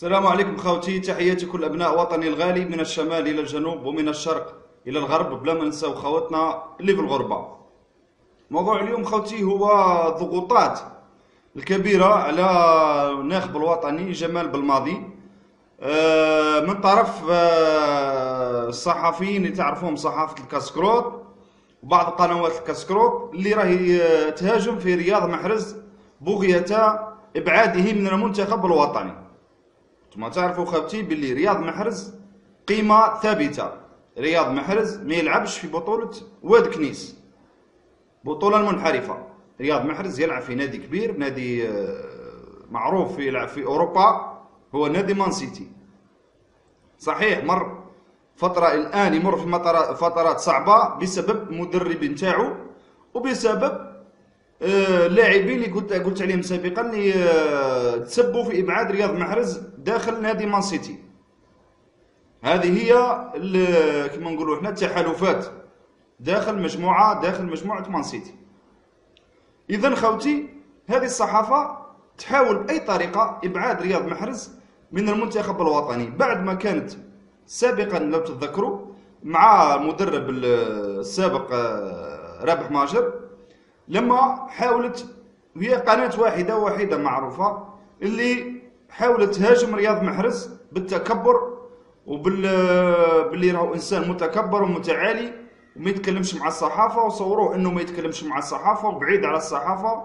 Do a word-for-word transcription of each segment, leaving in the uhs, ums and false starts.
السلام عليكم خوتي، تحياتي كل أبناء وطني الغالي من الشمال إلى الجنوب ومن الشرق إلى الغرب، بلا ما ننساو خواتنا اللي في الغربة. موضوع اليوم خوتي هو الضغوطات الكبيرة على الناخب الوطني جمال بلماضي آه، من طرف آه، الصحفيين اللي تعرفوهم، صحافة الكاسكروت وبعض قنوات الكاسكروت اللي راهي آه، تهاجم في رياض محرز بغية إبعاده من المنتخب الوطني. انتما تعرفوا خوتي باللي رياض محرز قيمة ثابتة. رياض محرز ما يلعبش في بطولة واد كنيس، بطولة المنحرفة. رياض محرز يلعب في نادي كبير، نادي معروف في يلعب في أوروبا، هو نادي مان سيتي. صحيح مر فترة، الآن يمر في فترات صعبة بسبب المدرب نتاعو وبسبب آه لاعبين اللي قلت قلت عليهم سابقا اللي آه تسبوا في ابعاد رياض محرز داخل نادي مان سيتي. هذه هي كما نقولوا احنا التحالفات داخل مجموعه داخل مجموعه مان سيتي. اذا خوتي، هذه الصحافه تحاول باي طريقه ابعاد رياض محرز من المنتخب الوطني، بعد ما كانت سابقا لو تتذكروا مع المدرب السابق آه رابح ماجر، لما حاولت، هي قناة واحدة وحيدة معروفة اللي حاولت تهاجم رياض محرز بالتكبر وبال باللي راهو انسان متكبر ومتعالي وما يتكلمش مع الصحافة، وصوروه انه ما يتكلمش مع الصحافة وبعيد على الصحافة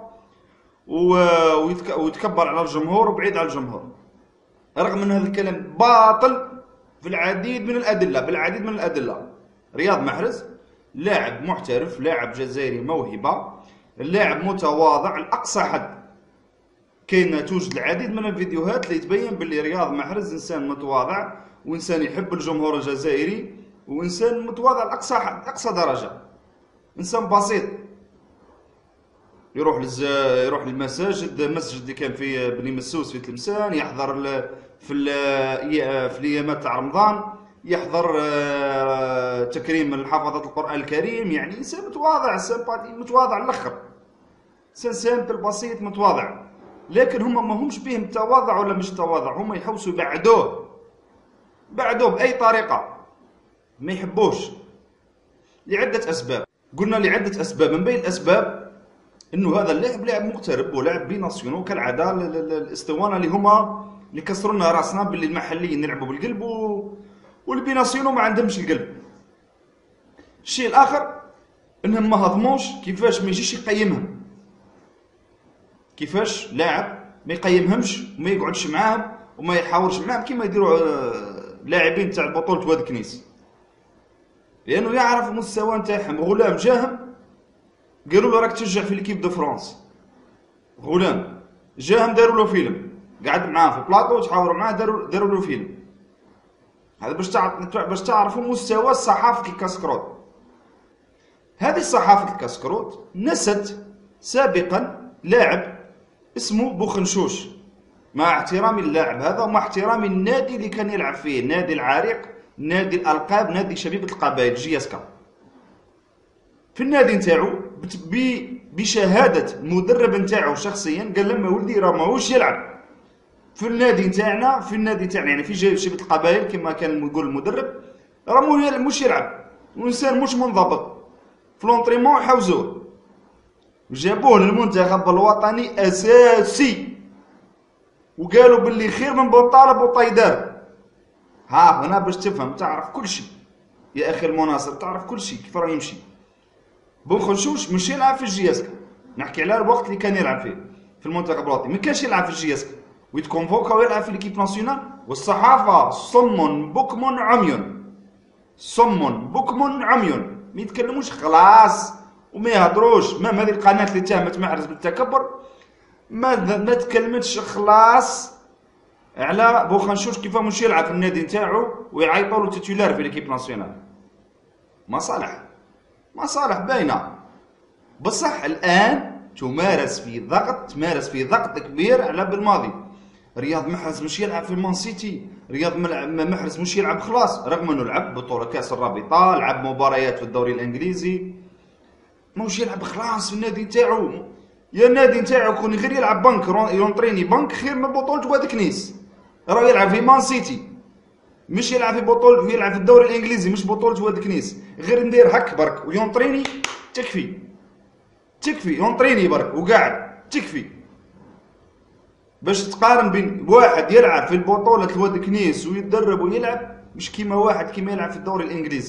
ويتكبر على الجمهور وبعيد على الجمهور، رغم ان هذا الكلام باطل في العديد من الأدلة بالعديد من الأدلة. رياض محرز لاعب محترف، لاعب جزائري موهبة، اللاعب متواضع لأقصى حد. كاين توجد العديد من الفيديوهات اللي تبين باللي رياض محرز انسان متواضع وانسان يحب الجمهور الجزائري وانسان متواضع لأقصى حد، أقصى درجة. انسان بسيط، يروح لز... يروح للمساجد، المسجد اللي كان في بني مسوس في تلمسان، يحضر ل... في ال... في الايامات تاع رمضان، يحضر تكريم الحافظة القرآن الكريم. يعني انسان متواضع، سامباتي، متواضع الاخر، انسان سامبل بسيط متواضع. لكن هما ما همش بهم تواضع ولا مش تواضع، هما يحوسوا يبعدوه بعدوه باي طريقه، ما يحبوش لعده اسباب. قلنا لعده اسباب، من بين الاسباب انه هذا اللاعب لاعب مغترب ولاعب بيناسيونو كالعاده. الاسطوانه اللي هما اللي كسروا لنا راسنا باللي المحليين يلعبوا بالقلب و... والبيناسيونو ما عندهمش القلب. الشيء الاخر انهم ما هضموش كيفاش ما يجيش يقيمهم، كيفاش لاعب ما يقيمهمش وما يقعدش معاهم وما يحاورش معاهم كيما يديروا لاعبين تاع بطوله واد كنيس، لانه يعرف المستوى نتاعهم. غلام جاهم قالوا له راك تشجع في ليكيب دو فرانس، غلام جاهم داروا له فيلم، قعد معاه في بلاطو تحاوروا معاه، داروا داروا له فيلم. هذا باش تعرف باش تعرفوا مستوى صحافه الكاسكروت. هذه صحافه الكاسكروت نست سابقا لاعب اسمه بوخنشوش، مع احترامي للاعب هذا ومع احترامي النادي اللي كان يلعب فيه، نادي العريق، نادي الالقاب، نادي شبيبه القبائل جي اس كا. في النادي نتاعو بشهاده المدرب نتاعو شخصيا قال لما ولدي راه ماهوش يلعب في النادي نتاعنا، في النادي نتاعنا يعني في شبيبه القبائل كما كان يقول المدرب، راه مش يلعب، وانسان مش منضبط في لونطريمون. حوزوه وجابوه للمنتخب الوطني اساسي، وقالوا باللي خير من بوطالب وطيدار. ها هنا باش تفهم، تعرف كل شيء يا اخي المناصر، تعرف كل شيء كيف راه يمشي. بوخنشوش مش يلعب في الجياسكا، نحكي على الوقت اللي كان يلعب فيه في المنتخب الوطني، ما كانش يلعب في الجياسكا ويتكونفوكا ويلعب في ليكيب ناسيونال. والصحافه صم بكم عمي، صم بكم عمي، ما يتكلموش خلاص وما يهضروش. مام هذه القناه اللي اتهمت محرز بالتكبر ما ما تكلمتش خلاص على بوخنشوش كيف مش يلعب في النادي نتاعو ويعيطوا له تيتولار في ليكيب ناسيونال. مصالح مصالح باينه. بصح الان تمارس في ضغط تمارس في ضغط كبير على بلماضي. رياض محرز مش يلعب في مان سيتي، رياض محرز مش يلعب خلاص، رغم انه لعب بطوله كاس الرابطه، لعب مباريات في الدوري الانجليزي، ماهوش يلعب خلاص في النادي نتاعو. يا النادي نتاعو كون غير يلعب بنك يونطريني بنك خير من بطولة واد كنيس. راه يلعب في مان سيتي، مش يلعب في بطولة، يلعب في الدوري الانجليزي مش بطولة واد كنيس. غير ندير هك برك ويونطريني تكفي، تكفي يونطريني برك وقاعد تكفي. باش تقارن بين واحد يلعب في البطولة الواد كنيس ويتدرب ويلعب مش كيما واحد كيما يلعب في الدوري الانجليزي.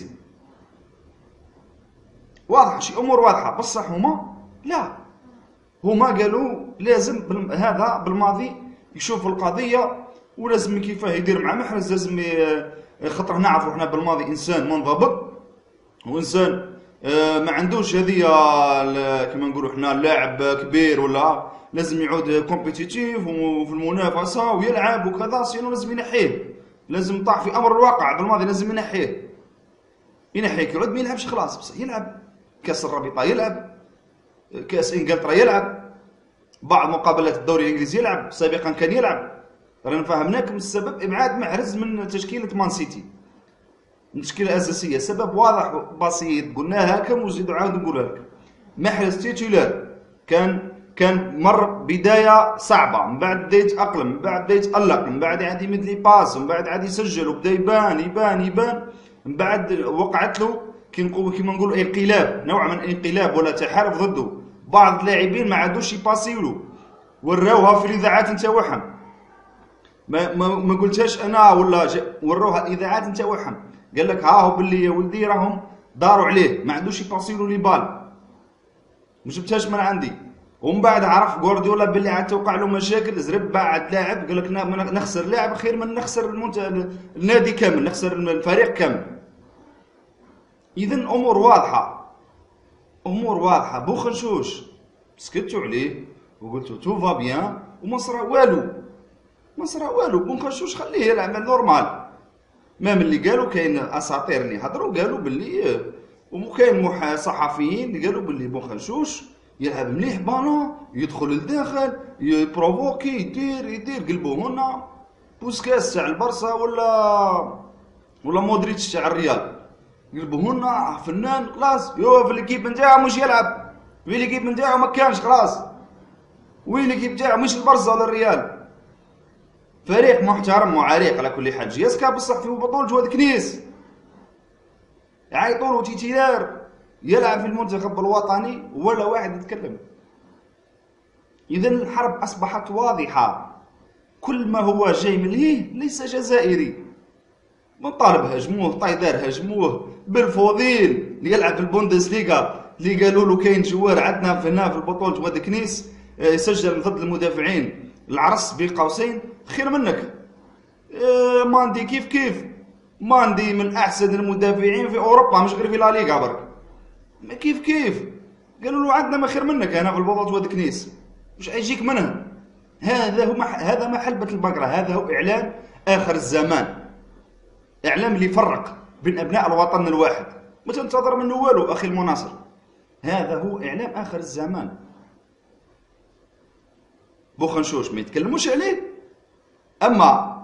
واضحة شي امور واضحة. بصح هما لا، هما قالوا لازم بال... هذا بالماضي يشوف القضية ولازم كيفاه يدير مع محرز. لازم ي... خاطر نعرفوا احنا بالماضي انسان منضبط وانسان ما عندوش هذه كما نقولوا احنا لاعب كبير، ولا لازم يعود كومبيتيتيف وفي المنافسه ويلعب وكذا، سينو لازم ينحيه، لازم طاح في امر الواقع بالماضي لازم ينحيه ينحيه كي يعود ما يلعبش خلاص. بس يلعب كاس الرابطه، يلعب كاس انجلترا، يلعب بعض مقابلات الدوري الانجليزي، يلعب سابقا كان يلعب. رانا فهمناكم السبب ابعاد محرز من تشكيله مان سيتي، مشكلة أساسية، سبب واضح بسيط قلناها لكم وزيدوا عاود نقولها لكم. محرز تيتولار كان كان مر بداية صعبة، من بعد بدا يتأقلم، من بعد بدا يتألق، من بعد عاد يمد لي باس، من بعد عاد يسجل وبدا يبان يبان يبان. من بعد وقعت له كيما نقولوا انقلاب، نوع من الانقلاب ولا تحالف ضده. بعض اللاعبين ما عادوش يباسيولو، وراوها في الاذاعات نتاعهم. ما ما, ما قلتهاش انا ولا وروها الاذاعات نتاعهم. قال لك ها هو باللي يا ولدي راهم داروا عليه ما عندوش يباسيلو لي بال، ما جبتهاش من عندي. ومن بعد عرف غوارديولا باللي عاد توقع له مشاكل، زرب بعد لاعب قال لك نخسر لاعب خير من نخسر النادي كامل، نخسر الفريق كامل. اذا امور واضحه، امور واضحه. بوخنشوش سكتوا عليه وقلتوا تو فا بيان وما صرا والو، ما صرا والو. بوخنشوش خليه يلعب نورمال. ما من اللي قالوا كاين اساطير اللي هضروا قالوا باللي، وكاين صحفيين اللي قالوا باللي بوخنشوش يلعب مليح بالون، يدخل لداخل يبروفوكي يدير يدير قلبو هنا بوسكاس تاع البرصا ولا ولا مودريتش تاع الريال، قلبو هنا فنان خلاص. يو في ليكيب نتاعو مش يلعب، في ليكيب نتاعو ما كانش خلاص، وين ليكيب نتاعو مش البرصا ولا الريال. فريق محترم وعريق على كل حال. جيسكا بصح في بطولة واد كنيس يعيطوا له تيتيلار يلعب في المنتخب الوطني ولا واحد يتكلم. اذا الحرب اصبحت واضحه، كل ما هو جاي من ليه ليس جزائري. من طالب هجموه، طايدار هجموه، بالفوضيل اللي يلعب في البوندسليغا اللي قالوا له كاين جوار عندنا في هنا في بطولة واد كنيس يسجل ضد المدافعين العرس بين قوسين خير منك. إيه ماندي كيف كيف، ماندي من احسن المدافعين في اوروبا مش غير في لا ليغا برك، كيف كيف. قالوا له عندنا ما خير منك هنا في البطولة واد كنيس، مش حيجيك منها. هذا هو مح... هذا ما حلبة البقرة، هذا هو اعلام اخر الزمان، اعلام اللي يفرق بين ابناء الوطن الواحد. ما تنتظر منه والو اخي المناصر، هذا هو اعلام اخر الزمان. بوخنشوش ما يتكلموش عليه، اما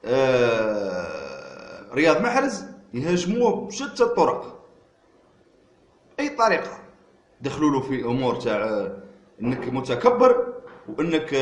آه رياض محرز يهاجموه بشتى الطرق، اي طريقه. دخلوا له في امور تاع انك متكبر، وانك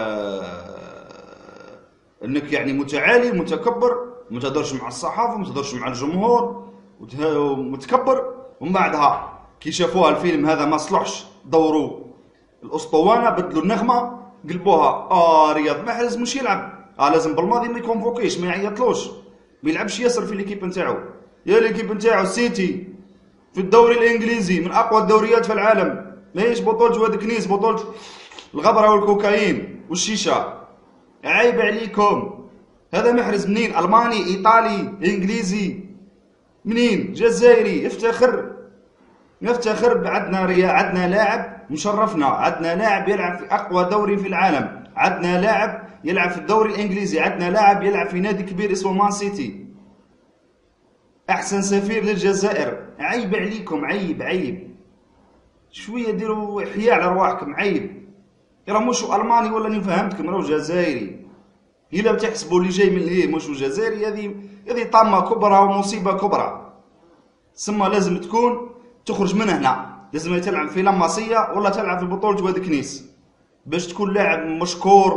آه انك يعني متعالي متكبر، ما تهضرش مع الصحافه، ما تهضرش مع الجمهور، ومتكبر. ومن بعدها كي شافوها الفيلم هذا ما صلحش، دوروا الاسطوانه بدلوا النغمه قلبوها اه رياض محرز مش يلعب، اه لازم بالماضي ما يكونفوكيش ما يعيطلوش، ما يلعبش ياسر في ليكيب نتاعو. يا ليكيب نتاعو سيتي في الدوري الانجليزي من اقوى الدوريات في العالم، ماهيش بطولة واد كنيس، بطولة الغبره والكوكايين والشيشه. عيب عليكم. هذا محرز منين؟ الماني، ايطالي، انجليزي، منين؟ جزائري. يفتخر نفتخر عندنا ريا، عندنا لاعب مشرفنا، عندنا لاعب يلعب في اقوى دوري في العالم، عندنا لاعب يلعب في الدوري الانجليزي، عندنا لاعب يلعب في نادي كبير اسمه مان سيتي، احسن سفير للجزائر. عيب عليكم، عيب عيب. شويه ديروا احياء على رواحكم، عيب. راه مش الماني ولا اني فهمتكم، راه جزائري. الا بتحسبوا اللي جاي من ليه مش جزائري، هذه هذه طامه كبرى ومصيبه كبرى. ثم لازم تكون تخرج من هنا، لازم تلعب في لاماسيا ولا تلعب في بطولة واد كنيس باش تكون لاعب مشكور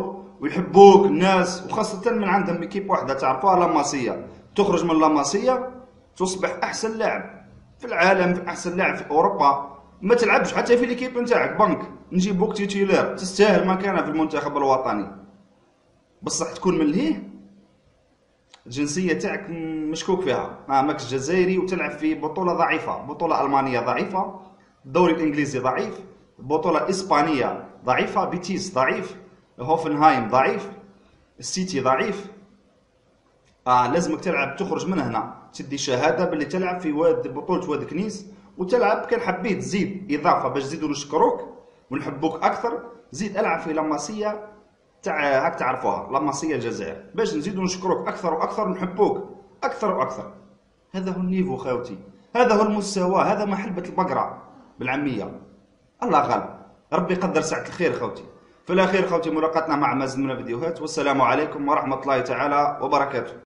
ويحبوك الناس، وخاصة من عندهم ايكيب واحدة تعرفوها لاماسيا، تخرج من لاماسيا تصبح أحسن لاعب في العالم، أحسن لاعب في أوروبا. ما تلعبش حتى في ليكيب نتاعك بنك، نجيبوك تيتيلير تستاهل مكانة في المنتخب الوطني، بصح تكون من لهيه الجنسية تاعك مشكوك فيها، ما ماكش جزائري وتلعب في بطولة ضعيفة، بطولة ألمانية ضعيفة، الدوري الإنجليزي ضعيف، بطولة إسبانية ضعيفة، بيتيس ضعيف، هوفنهايم ضعيف، السيتي ضعيف. آه لازمك تلعب تخرج من هنا، تدي شهادة باللي تلعب في واد بطولة واد كنيس، وتلعب كان حبيت زيد إضافة باش نزيدو نشكروك ونحبوك أكثر، زيد ألعب في لاماسيا تاع هاك تعرفوها، لاماسيا الجزائر، باش نزيدو نشكروك أكثر وأكثر ونحبوك أكثر وأكثر. هذا هو النيفو خاوتي، هذا هو المستوى، هذا ما حلبة البقرة بالعامية. الله غالب، ربي يقدر ساعة الخير خوتي. في الأخير خوتي ملاقاتنا مع مزيد من الفيديوهات، والسلام عليكم ورحمة الله تعالى وبركاته.